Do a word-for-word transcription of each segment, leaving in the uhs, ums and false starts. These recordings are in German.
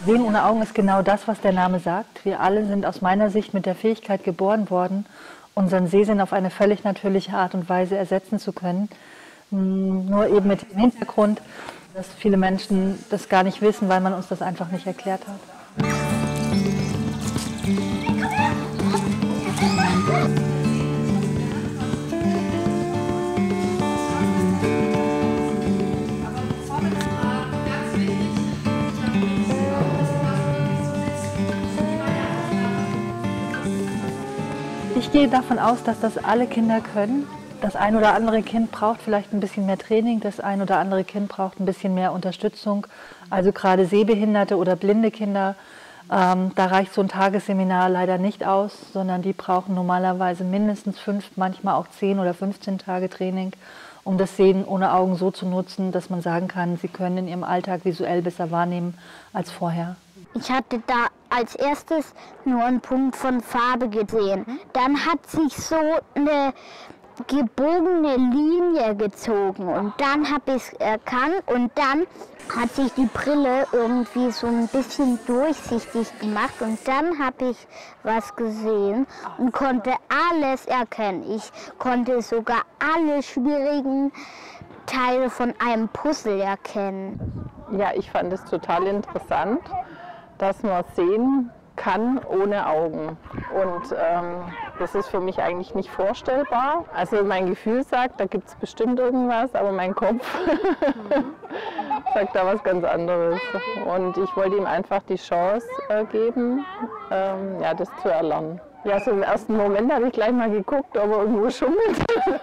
Sehen ohne Augen ist genau das, was der Name sagt. Wir alle sind aus meiner Sicht mit der Fähigkeit geboren worden, unseren Sehsinn auf eine völlig natürliche Art und Weise ersetzen zu können. Nur eben mit dem Hintergrund, dass viele Menschen das gar nicht wissen, weil man uns das einfach nicht erklärt hat. Ich gehe davon aus, dass das alle Kinder können. Das ein oder andere Kind braucht vielleicht ein bisschen mehr Training, das ein oder andere Kind braucht ein bisschen mehr Unterstützung. Also gerade sehbehinderte oder blinde Kinder, ähm, da reicht so ein Tagesseminar leider nicht aus, sondern die brauchen normalerweise mindestens fünf, manchmal auch zehn oder fünfzehn Tage Training, um das Sehen ohne Augen so zu nutzen, dass man sagen kann, sie können in ihrem Alltag visuell besser wahrnehmen als vorher. Ich hatte da als erstes nur einen Punkt von Farbe gesehen. Dann hat sich so eine gebogene Linie gezogen und dann habe ich es erkannt und dann hat sich die Brille irgendwie so ein bisschen durchsichtig gemacht und dann habe ich was gesehen und konnte alles erkennen. Ich konnte sogar alle schwierigen Teile von einem Puzzle erkennen. Ja, ich fand es total interessant, dass man sehen kann ohne Augen. Und ähm, das ist für mich eigentlich nicht vorstellbar. Also mein Gefühl sagt, da gibt es bestimmt irgendwas, aber mein Kopf sagt da was ganz anderes. Und ich wollte ihm einfach die Chance äh, geben, ähm, ja, das zu erlernen. Ja, so im ersten Moment habe ich gleich mal geguckt, ob er irgendwo schummelt.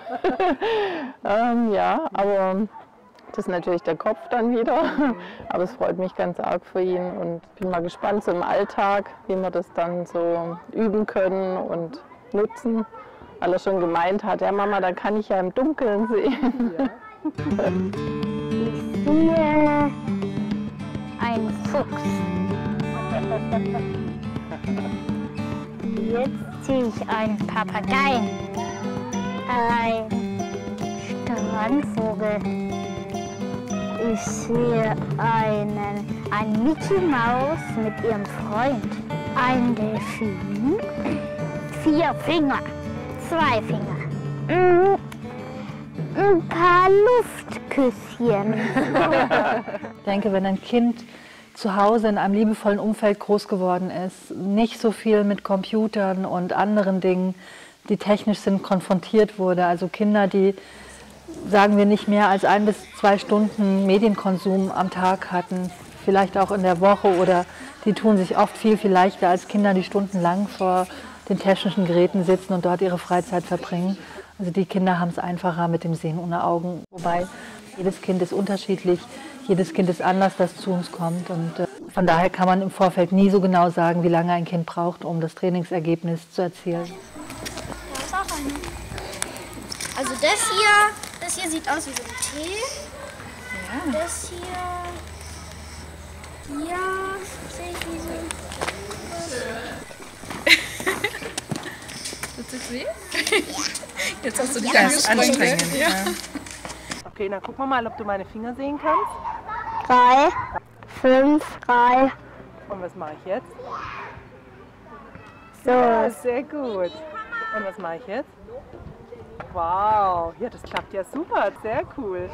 ähm, ja, aber das ist natürlich der Kopf dann wieder, aber es freut mich ganz arg für ihn und ich bin mal gespannt so im Alltag, wie wir das dann so üben können und nutzen, weil er schon gemeint hat, ja Mama, da kann ich ja im Dunkeln sehen. Ja. Ich sehe einen Fuchs. Jetzt sehe ich einen Papageien, einen Strandvogel. Ich sehe einen, einen Mickey Maus mit ihrem Freund, einen Delfin, vier Finger, zwei Finger, mm, ein paar Luftküsschen. Ich denke, wenn ein Kind zu Hause in einem liebevollen Umfeld groß geworden ist, nicht so viel mit Computern und anderen Dingen, die technisch sind, konfrontiert wurde, also Kinder, die sagen wir nicht mehr als ein bis zwei Stunden Medienkonsum am Tag hatten, vielleicht auch in der Woche, oder die tun sich oft viel, viel leichter als Kinder, die stundenlang vor den technischen Geräten sitzen und dort ihre Freizeit verbringen. Also die Kinder haben es einfacher mit dem Sehen ohne Augen, wobei jedes Kind ist unterschiedlich, jedes Kind ist anders, das zu uns kommt und äh, von daher kann man im Vorfeld nie so genau sagen, wie lange ein Kind braucht, um das Trainingsergebnis zu erzielen. Da ist auch eine. Also das hier, das hier sieht aus wie so ein T. Ja. Das hier, hier sehe ich wie so. Willst du sehen? Jetzt hast du die ganz anstrengend. Ja. Okay, dann gucken wir mal, ob du meine Finger sehen kannst. Drei, fünf, drei. Und was mache ich jetzt? So. Ja, sehr gut. Und was mache ich jetzt? Wow, ja, das klappt ja super, sehr cool.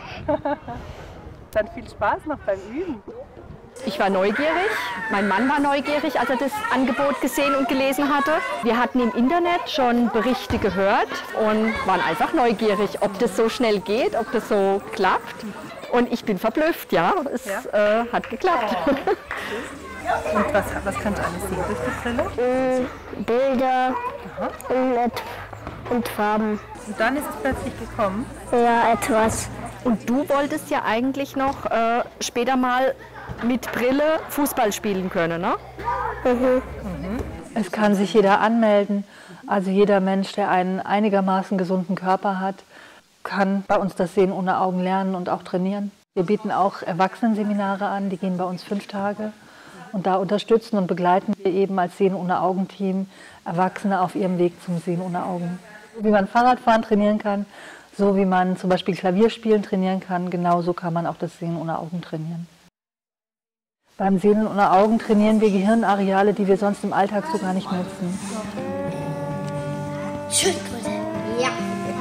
Dann viel Spaß noch beim Üben. Ich war neugierig, mein Mann war neugierig, als er das Angebot gesehen und gelesen hatte. Wir hatten im Internet schon Berichte gehört und waren einfach neugierig, ob das so schnell geht, ob das so klappt. Und ich bin verblüfft, ja, es ja? Äh, hat geklappt. Oh. Und was, was kannst du alles sehen durch die Brille? Bilder und, und Farben. Und dann ist es plötzlich gekommen? Ja, etwas. Und du wolltest ja eigentlich noch äh, später mal mit Brille Fußball spielen können, ne? Mhm. Mhm. Es kann sich jeder anmelden. Also jeder Mensch, der einen einigermaßen gesunden Körper hat, kann bei uns das Sehen ohne Augen lernen und auch trainieren. Wir bieten auch Erwachsenenseminare an, die gehen bei uns fünf Tage. Und da unterstützen und begleiten wir eben als Sehen ohne Augen-Team Erwachsene auf ihrem Weg zum Sehen ohne Augen. Wie man Fahrradfahren trainieren kann, so wie man zum Beispiel Klavierspielen trainieren kann, genauso kann man auch das Sehen ohne Augen trainieren. Beim Sehen ohne Augen trainieren wir Gehirnareale, die wir sonst im Alltag so gar nicht nutzen. Schildkröte. Ja.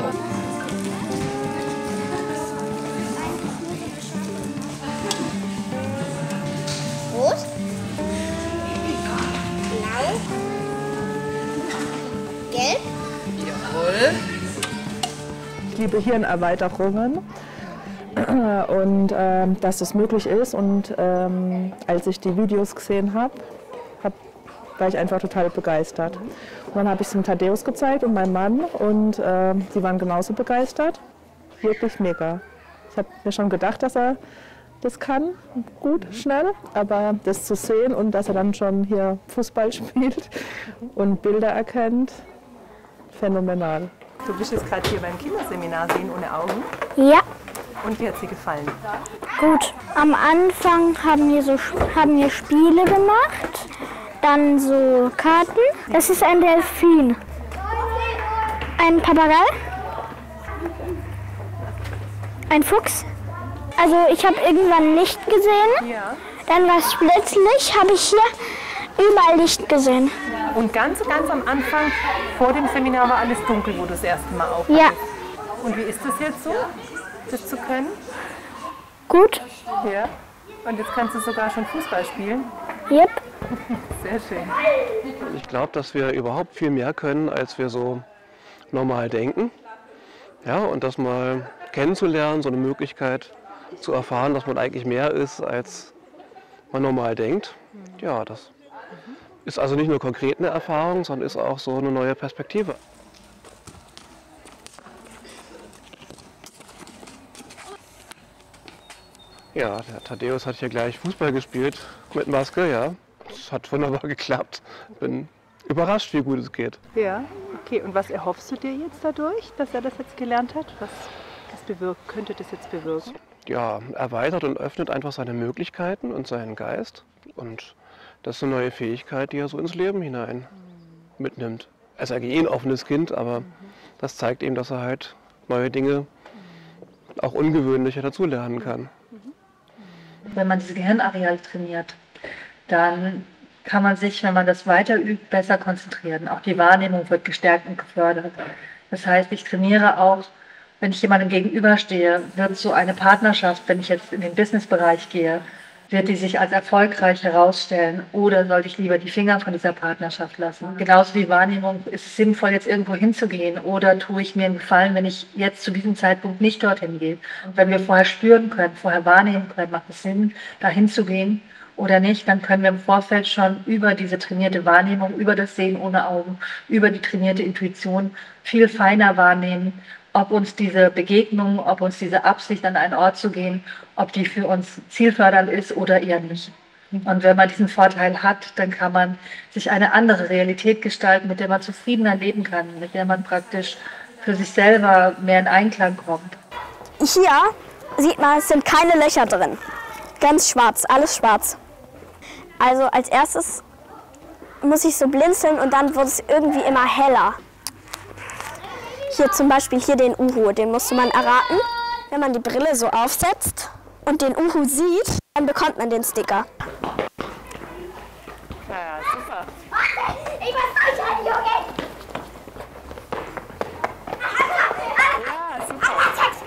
Rot. Blau. Gelb. Jawohl. Ich liebe Hirnerweiterungen und ähm, dass das möglich ist. Und ähm, als ich die Videos gesehen habe, hab, war ich einfach total begeistert. Und dann habe ich es dem Thaddäus gezeigt und meinem Mann und äh, sie waren genauso begeistert. Wirklich mega. Ich habe mir schon gedacht, dass er das kann, gut, schnell, aber das zu sehen und dass er dann schon hier Fußball spielt und Bilder erkennt, phänomenal. Du bist jetzt gerade hier beim Kinderseminar Sehen ohne Augen. Ja, Und wie hat sie gefallen? gut. Am Anfang haben wir, so, haben wir Spiele gemacht, dann so Karten. Das ist ein Delfin. Ein Papagei. Ein Fuchs. Also ich habe irgendwann Licht gesehen. Ja. Dann war es plötzlich, habe ich hier überall Licht gesehen. Und ganz, ganz am Anfang, vor dem Seminar, war alles dunkel, wo du das erste Mal aufhattest. Ja, Und wie ist das jetzt so, das zu können? gut. Ja. Und jetzt kannst du sogar schon Fußball spielen. Yep. Sehr schön. Ich glaube, dass wir überhaupt viel mehr können, als wir so normal denken. Ja, und das mal kennenzulernen, so eine Möglichkeit zu erfahren, dass man eigentlich mehr ist, als man normal denkt. Ja, das ist also nicht nur konkret eine Erfahrung, sondern ist auch so eine neue Perspektive. Ja, der Thaddäus hat hier gleich Fußball gespielt mit Maske, ja. Das hat wunderbar geklappt. Bin überrascht, wie gut es geht. Ja, okay. Und was erhoffst du dir jetzt dadurch, dass er das jetzt gelernt hat? Was, was bewirkt, könnte das jetzt bewirken? Ja, erweitert und öffnet einfach seine Möglichkeiten und seinen Geist. Und das ist eine neue Fähigkeit, die er so ins Leben hinein mitnimmt. Er ist eigentlich eh ein offenes Kind, aber das zeigt ihm, dass er halt neue Dinge, auch ungewöhnliche, dazulernen kann. Wenn man diese Gehirnareale trainiert, dann kann man sich, wenn man das weiter übt, besser konzentrieren. Auch die Wahrnehmung wird gestärkt und gefördert. Das heißt, ich trainiere auch, wenn ich jemandem gegenüberstehe, wird so eine Partnerschaft, wenn ich jetzt in den Businessbereich gehe, wird die sich als erfolgreich herausstellen oder sollte ich lieber die Finger von dieser Partnerschaft lassen? Genauso wie Wahrnehmung, ist es sinnvoll, jetzt irgendwo hinzugehen oder tue ich mir einen Gefallen, wenn ich jetzt zu diesem Zeitpunkt nicht dorthin gehe? Und wenn wir vorher spüren können, vorher wahrnehmen können, macht es Sinn, da hinzugehen oder nicht, dann können wir im Vorfeld schon über diese trainierte Wahrnehmung, über das Sehen ohne Augen, über die trainierte Intuition viel feiner wahrnehmen, ob uns diese Begegnung, ob uns diese Absicht, an einen Ort zu gehen, ob die für uns zielfördernd ist oder eher nicht. Und wenn man diesen Vorteil hat, dann kann man sich eine andere Realität gestalten, mit der man zufriedener leben kann, mit der man praktisch für sich selber mehr in Einklang kommt. Hier sieht man, es sind keine Löcher drin. Ganz schwarz, alles schwarz. Also als erstes muss ich so blinzeln und dann wird es irgendwie immer heller. Hier zum Beispiel hier den Uhu, den musste man erraten. Wenn man die Brille so aufsetzt und den Uhu sieht, dann bekommt man den Sticker. Ja, super. Ich muss reichen, Junge! Ja, super.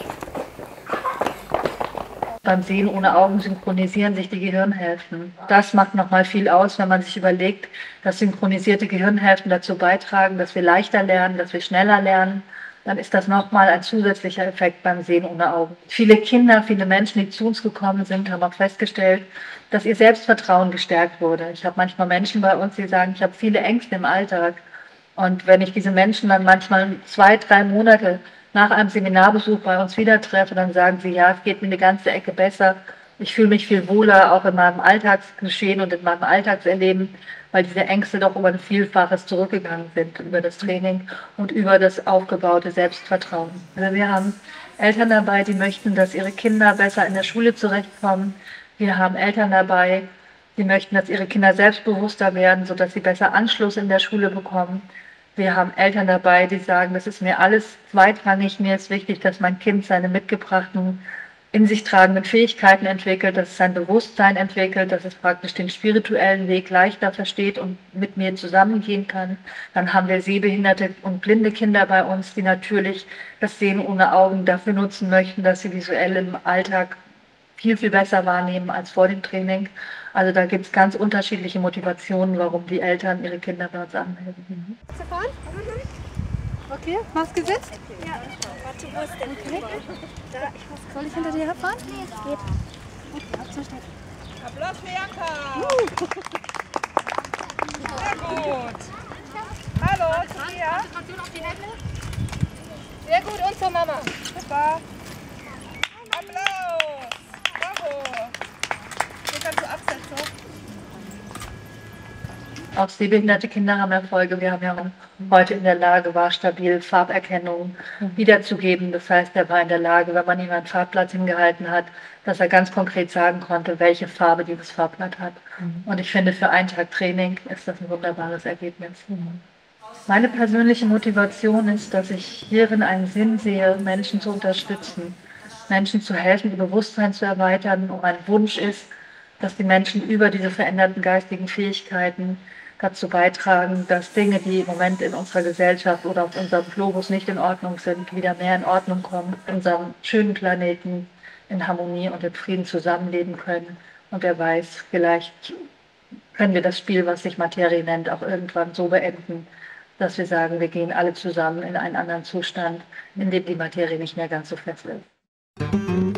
Beim Sehen ohne Augen synchronisieren sich die Gehirnhälften. Das macht nochmal viel aus, wenn man sich überlegt, dass synchronisierte Gehirnhälften dazu beitragen, dass wir leichter lernen, dass wir schneller lernen. Dann ist das nochmal ein zusätzlicher Effekt beim Sehen ohne Augen. Viele Kinder, viele Menschen, die zu uns gekommen sind, haben auch festgestellt, dass ihr Selbstvertrauen gestärkt wurde. Ich habe manchmal Menschen bei uns, die sagen, ich habe viele Ängste im Alltag. Und wenn ich diese Menschen dann manchmal zwei, drei Monate nach einem Seminarbesuch bei uns wieder treffe, dann sagen sie, ja, es geht mir eine ganze Ecke besser. Ich fühle mich viel wohler, auch in meinem Alltagsgeschehen und in meinem Alltagserleben, weil diese Ängste doch um ein Vielfaches zurückgegangen sind über das Training und über das aufgebaute Selbstvertrauen. Also wir haben Eltern dabei, die möchten, dass ihre Kinder besser in der Schule zurechtkommen. Wir haben Eltern dabei, die möchten, dass ihre Kinder selbstbewusster werden, sodass sie besser Anschluss in der Schule bekommen. Wir haben Eltern dabei, die sagen, das ist mir alles zweitrangig, mir ist wichtig, dass mein Kind seine mitgebrachten in sich tragenden Fähigkeiten entwickelt, dass es sein Bewusstsein entwickelt, dass es praktisch den spirituellen Weg leichter versteht und mit mir zusammengehen kann. Dann haben wir sehbehinderte und blinde Kinder bei uns, die natürlich das Sehen ohne Augen dafür nutzen möchten, dass sie visuell im Alltag viel, viel besser wahrnehmen als vor dem Training. Also da gibt es ganz unterschiedliche Motivationen, warum die Eltern ihre Kinder bei uns anmelden. Okay, machst du gesetzt? Ja. Warte, wo ist denn okay? Da, ich muss. Soll ich hinter dir herfahren? Nee, es geht. Okay, ab zur Stadt. Applaus für Janka! Sehr gut! Hallo, Sophia! Konzentration auf die Hände. Sehr gut, und zur Mama. Super! Applaus! Bravo! Hier kannst du absetzen. Auch sehbehinderte Kinder haben Erfolge. Wir haben ja heute in der Lage, war stabil Farberkennung wiederzugeben. Das heißt, er war in der Lage, wenn man ihm ein Farbblatt hingehalten hat, dass er ganz konkret sagen konnte, welche Farbe dieses Farbblatt hat. Und ich finde, für einen Tag Training ist das ein wunderbares Ergebnis. Meine persönliche Motivation ist, dass ich hierin einen Sinn sehe, Menschen zu unterstützen, Menschen zu helfen, ihr Bewusstsein zu erweitern. Und mein Wunsch ist, dass die Menschen über diese veränderten geistigen Fähigkeiten dazu beitragen, dass Dinge, die im Moment in unserer Gesellschaft oder auf unserem Globus nicht in Ordnung sind, wieder mehr in Ordnung kommen, unserem schönen Planeten in Harmonie und in Frieden zusammenleben können. Und wer weiß, vielleicht können wir das Spiel, was sich Materie nennt, auch irgendwann so beenden, dass wir sagen, wir gehen alle zusammen in einen anderen Zustand, in dem die Materie nicht mehr ganz so fest ist.